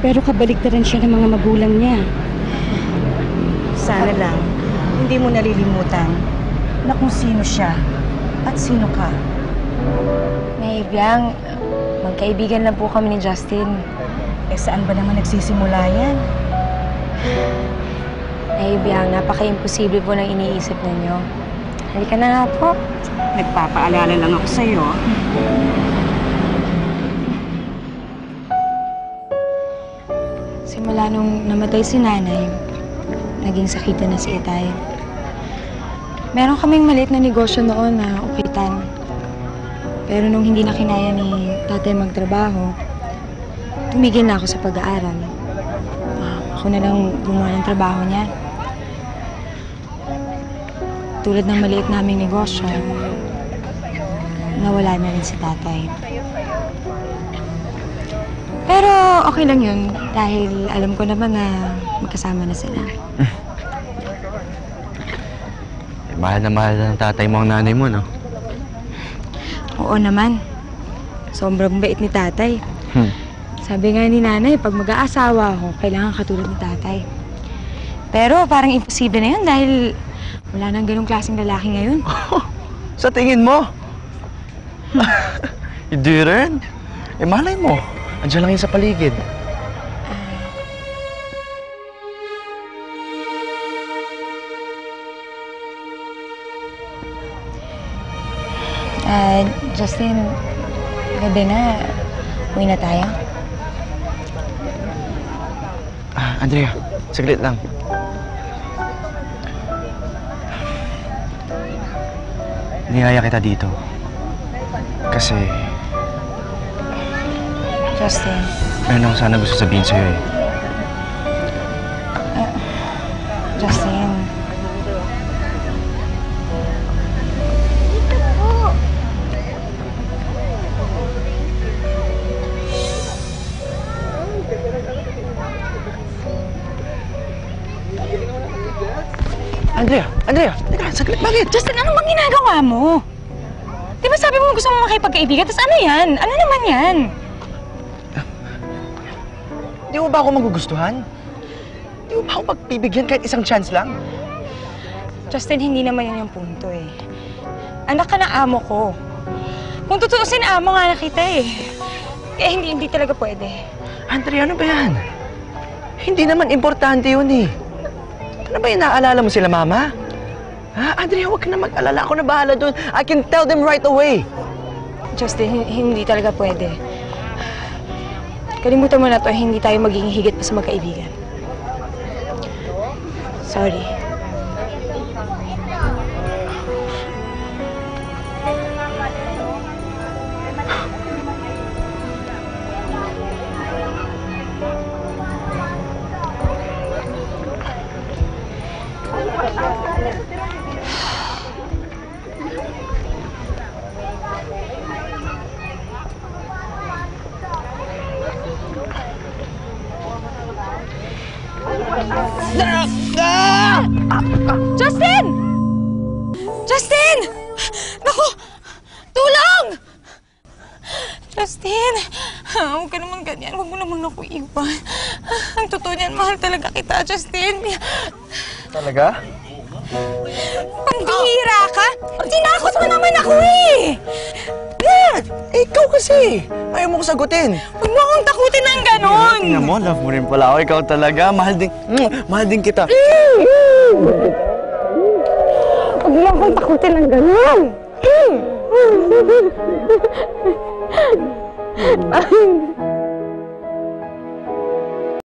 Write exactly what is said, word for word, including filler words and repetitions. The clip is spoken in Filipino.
Pero kabaligtaran siya ng mga magulang niya. Sana lang, hindi mo nalilimutan na kung sino siya at sino ka. Naibiyang, magkaibigan lang po kami ni Justin. Eh saan ba naman nagsisimula yan? Naibiyang, napaka-imposible po ng iniisip ninyo. Halika na nga po. Nagpapaalala lang ako sa'yo. Simula nung namatay si nanay, naging sakitan na si Itay. Meron kaming maliit na negosyo noon na upitan. Pero nung hindi na kinaya ni tatay magtrabaho, tumigil na ako sa pag-aaral. Uh, ako na lang gumawa ng trabaho niya. Tulad ng maliit naming negosyo, nawala na rin si tatay. Pero okay lang yun dahil alam ko naman na magkasama na sila. Eh, mahal na mahal ng tatay mo ang nanay mo, no? Oo naman. Sobrang bait ni tatay. Hmm. Sabi nga ni nanay, pag mag-aasawa ako, kailangan katulad ni tatay. Pero parang imposible na yun dahil wala nang ganong klaseng lalaki ngayon. Sa tingin mo? Hindi rin. Eh, malay mo. Andiyan lang yun sa paligid. Ah, uh, Justin, gabi na. Uwi na tayo. Ah, Andrea, saglit lang. Niyaya kita dito. Kasi... Justin. Meron ako sana gusto sabihin sa'yo eh. Uh, Justin. Andrea! Andrea! Teka, saglit. Bakit? Justin, ano bang ginagawa mo? Di ba sabi mo gusto mo makipagkaibigan? Tapos ano yan? Ano naman yan? Di mo ba ako magugustuhan? Di mo ba ako magpibigyan kahit isang chance lang? Justin, hindi naman yan yung punto eh. Anak ka ng amo ko. Kung tutuusin, amo nga na kita eh. Kaya hindi, hindi talaga pwede. Andrea, ano ba yan? Hindi naman importante yun eh. Ano ba yung naaalala mo sila, Mama? Ha? Andrea, huwag ka na mag-alala. Ako na bahala doon. I can tell them right away. Justin, hindi talaga pwede. Kalimutan mo na to, hindi tayo magiging higit pa sa magkaibigan. Sorry. Justin! Justin! Naku! Tulong! Justin! Huwag ka naman ganyan. Huwag mo naman ako iwan. Ang totoo niyan, mahal talaga kita, Justin. Talaga? Pambihira ka? Tinakot mo naman ako eh! Eh, ikaw kasi. Ayaw mo ko sagutin. Huwag mo akong takutin ng ganon! Tingnan mo, love mo rin pala ako. Ikaw talaga. Mahal din, mm, mahal din kita. Huwag mo akong takutin ng ganon! Ay,